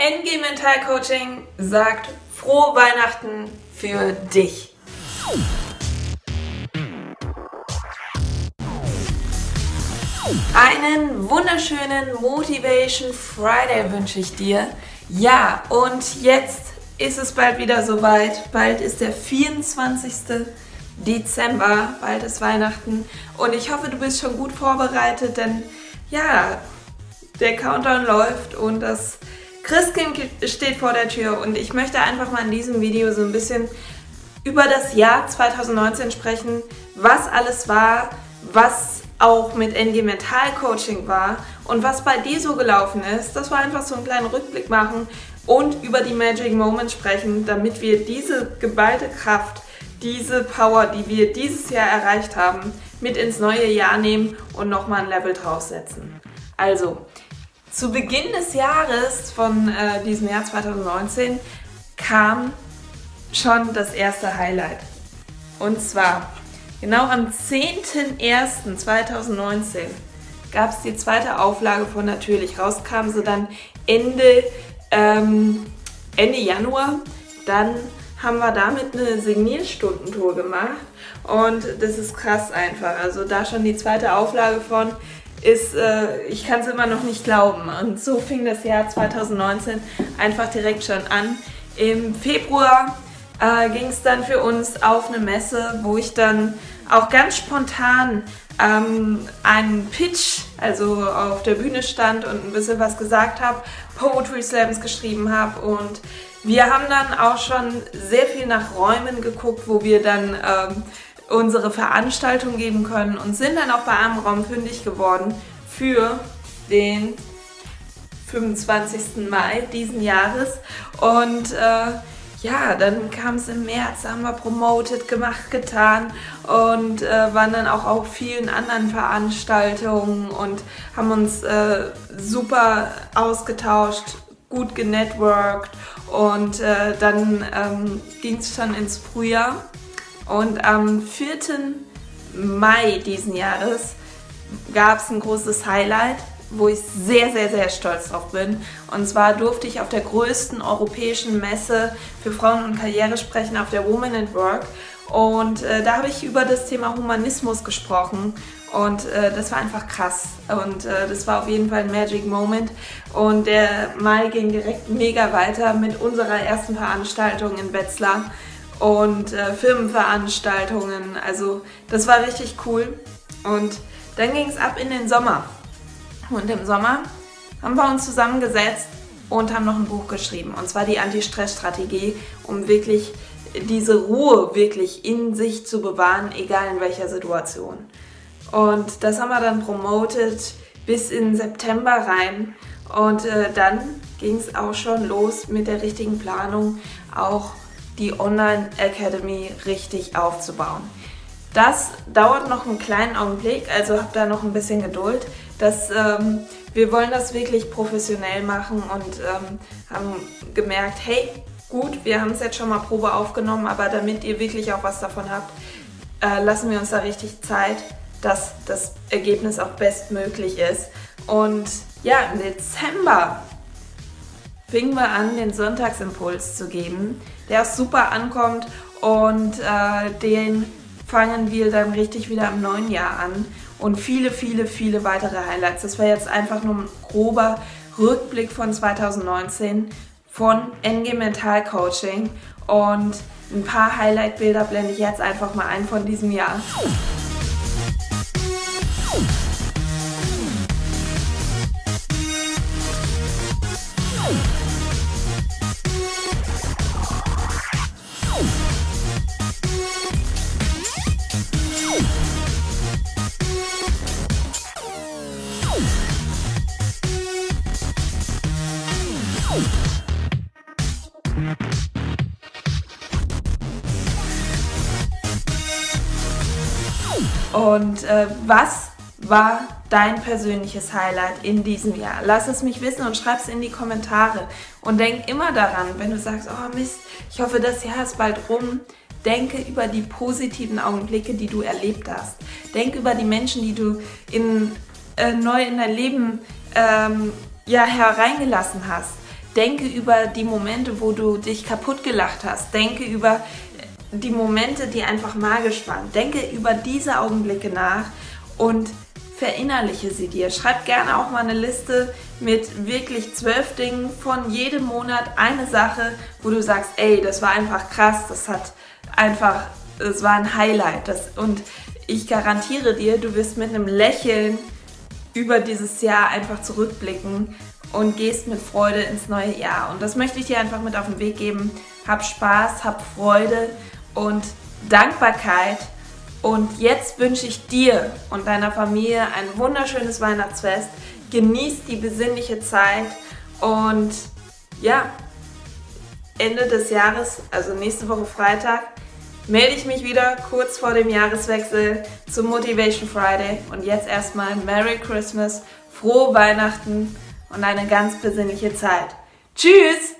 NG Mental Coaching sagt frohe Weihnachten für dich. Einen wunderschönen Motivation Friday wünsche ich dir. Ja, und jetzt ist es bald wieder soweit. Bald ist der 24. Dezember, bald ist Weihnachten. Und ich hoffe, du bist schon gut vorbereitet, denn ja, der Countdown läuft und das Christkind steht vor der Tür. Und ich möchte einfach mal in diesem Video so ein bisschen über das Jahr 2019 sprechen, was alles war, was auch mit NG Mental Coaching war und was bei dir so gelaufen ist, dass wir einfach so einen kleinen Rückblick machen und über die Magic Moments sprechen, damit wir diese geballte Kraft, diese Power, die wir dieses Jahr erreicht haben, mit ins neue Jahr nehmen und nochmal ein Level draufsetzen. Also, zu Beginn des Jahres von diesem Jahr 2019 kam schon das erste Highlight. Und zwar genau am 10.01.2019 gab es die zweite Auflage von Natürlich. Rauskam sie dann Ende Januar. Dann haben wir damit eine Signierstundentour gemacht und das ist krass einfach. Also da schon die zweite Auflage von ist, ich kann es immer noch nicht glauben. Und so fing das Jahr 2019 einfach direkt schon an. Im Februar ging es dann für uns auf eine Messe, wo ich dann auch ganz spontan einen Pitch, also auf der Bühne stand und ein bisschen was gesagt habe, Poetry Slams geschrieben habe und wir haben dann auch schon sehr viel nach Räumen geguckt, wo wir dann unsere Veranstaltung geben können und sind dann auch bei einem Raum fündig geworden für den 25. Mai diesen Jahres und ja, dann kam es im März, haben wir promoted, gemacht, getan und waren dann auch auf vielen anderen Veranstaltungen und haben uns super ausgetauscht, gut genetworked und dann ging es schon ins Frühjahr und am 4. Mai diesen Jahres gab es ein großes Highlight, wo ich sehr, sehr, sehr stolz drauf bin. Und zwar durfte ich auf der größten europäischen Messe für Frauen und Karriere sprechen, auf der Women at Work. Und da habe ich über das Thema Humanismus gesprochen und das war einfach krass. Und das war auf jeden Fall ein Magic Moment. Und der Mai ging direkt mega weiter mit unserer ersten Veranstaltung in Wetzlar und Firmenveranstaltungen. Also das war richtig cool. Und dann ging es ab in den Sommer. Und im Sommer haben wir uns zusammengesetzt und haben noch ein Buch geschrieben. Und zwar die Anti-Stress-Strategie, um wirklich diese Ruhe wirklich in sich zu bewahren, egal in welcher Situation. Und das haben wir dann promotet bis in September rein. Und dann ging es auch schon los mit der richtigen Planung, auch die Online Academy richtig aufzubauen. Das dauert noch einen kleinen Augenblick, also habt da noch ein bisschen Geduld. Wir wollen das wirklich professionell machen und haben gemerkt, hey, gut, wir haben es jetzt schon mal Probe aufgenommen, aber damit ihr wirklich auch was davon habt, lassen wir uns da richtig Zeit, dass das Ergebnis auch bestmöglich ist. Und ja, im Dezember fingen wir an, den Sonntagsimpuls zu geben, der auch super ankommt und den fangen wir dann richtig wieder im neuen Jahr an und viele, viele, viele weitere Highlights. Das war jetzt einfach nur ein grober Rückblick von 2019 von NG Mental Coaching und ein paar Highlight-Bilder blende ich jetzt einfach mal ein von diesem Jahr. Und was war dein persönliches Highlight in diesem Jahr? Lass es mich wissen und schreib es in die Kommentare. Und denk immer daran, wenn du sagst, oh Mist, ich hoffe, das Jahr ist bald rum. Denke über die positiven Augenblicke, die du erlebt hast. Denk über die Menschen, die du neu in dein Leben hereingelassen hast. denke über die Momente, wo du dich kaputt gelacht hast. Denke über die Momente, die einfach magisch waren. Denke über diese Augenblicke nach und verinnerliche sie dir. Schreib gerne auch mal eine Liste mit wirklich 12 Dingen von jedem Monat, eine Sache, wo du sagst, ey, das war einfach krass, das war ein Highlight. Und ich garantiere dir, du wirst mit einem Lächeln über dieses Jahr einfach zurückblicken und gehst mit Freude ins neue Jahr. Und das möchte ich dir einfach mit auf den Weg geben. Hab Spaß, hab Freude und Dankbarkeit. Und jetzt wünsche ich dir und deiner Familie ein wunderschönes Weihnachtsfest. Genießt die besinnliche Zeit und ja, Ende des Jahres, also nächste Woche Freitag, melde ich mich wieder kurz vor dem Jahreswechsel zum Motivation Friday. Und jetzt erstmal Merry Christmas, frohe Weihnachten und eine ganz besinnliche Zeit. Tschüss!